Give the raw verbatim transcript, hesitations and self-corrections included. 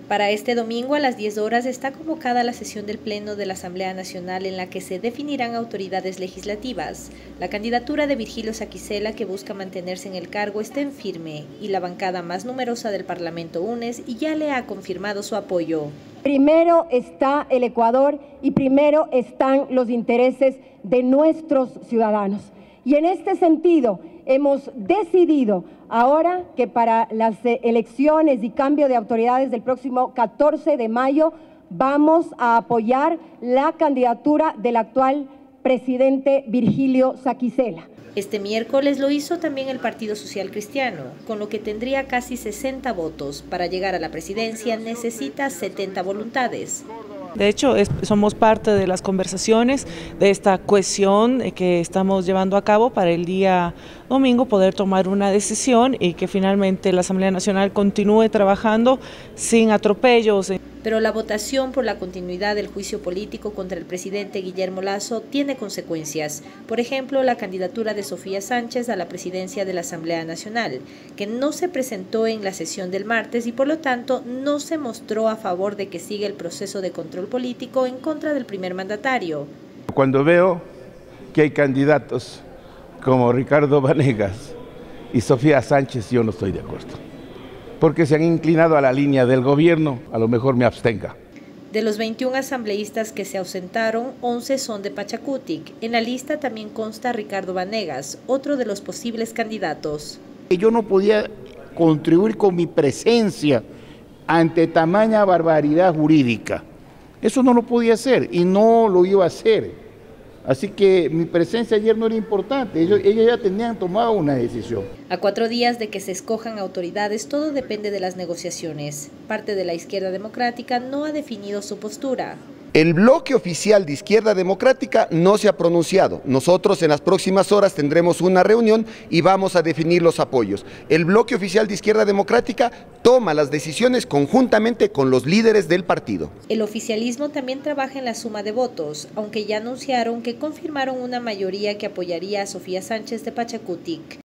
Para este domingo a las diez horas está convocada la sesión del Pleno de la Asamblea Nacional en la que se definirán autoridades legislativas. La candidatura de Virgilio Saquicela, que busca mantenerse en el cargo, está en firme y la bancada más numerosa del Parlamento UNES y ya le ha confirmado su apoyo. Primero está el Ecuador y primero están los intereses de nuestros ciudadanos. Y en este sentido hemos decidido ahora que para las elecciones y cambio de autoridades del próximo catorce de mayo vamos a apoyar la candidatura del actual presidente Virgilio Saquicela. Este miércoles lo hizo también el Partido Social Cristiano, con lo que tendría casi sesenta votos. Para llegar a la presidencia necesita setenta voluntades. De hecho, es, somos parte de las conversaciones de esta cohesión que estamos llevando a cabo para el día domingo poder tomar una decisión y que finalmente la Asamblea Nacional continúe trabajando sin atropellos. Pero la votación por la continuidad del juicio político contra el presidente Guillermo Lasso tiene consecuencias. Por ejemplo, la candidatura de Sofía Sánchez a la presidencia de la Asamblea Nacional, que no se presentó en la sesión del martes y por lo tanto no se mostró a favor de que siga el proceso de control político en contra del primer mandatario. Cuando veo que hay candidatos como Ricardo Vanegas y Sofía Sánchez, yo no estoy de acuerdo, porque se han inclinado a la línea del gobierno, a lo mejor me abstenga. De los veintiún asambleístas que se ausentaron, once son de Pachacutic. En la lista también consta Ricardo Vanegas, otro de los posibles candidatos. Yo no podía contribuir con mi presencia ante tamaña barbaridad jurídica. Eso no lo podía hacer y no lo iba a hacer. Así que mi presencia ayer no era importante, ellos, ellos ya tenían tomado una decisión. A cuatro días de que se escojan autoridades, todo depende de las negociaciones. Parte de la izquierda democrática no ha definido su postura. El bloque oficial de Izquierda Democrática no se ha pronunciado. Nosotros en las próximas horas tendremos una reunión y vamos a definir los apoyos. El bloque oficial de Izquierda Democrática toma las decisiones conjuntamente con los líderes del partido. El oficialismo también trabaja en la suma de votos, aunque ya anunciaron que confirmaron una mayoría que apoyaría a Sofía Sánchez de Pachacutic.